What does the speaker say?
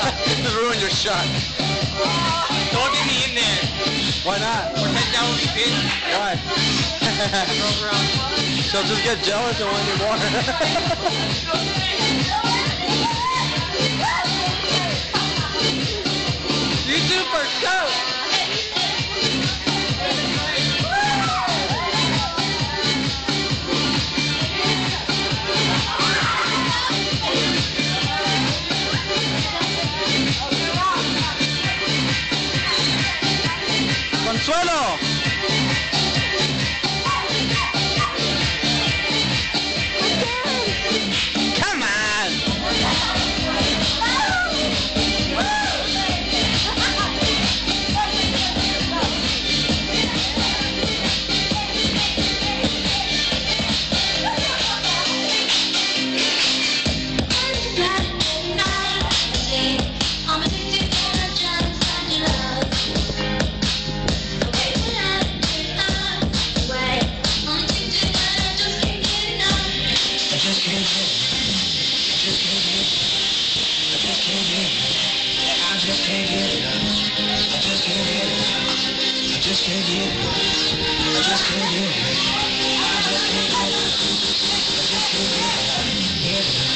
Just ruin your shot. Don't get me in there. Why not? Protect that will be pissed. Why? She'll just get jealous and want you more. You super coach. Consuelo. Come on. Yeah.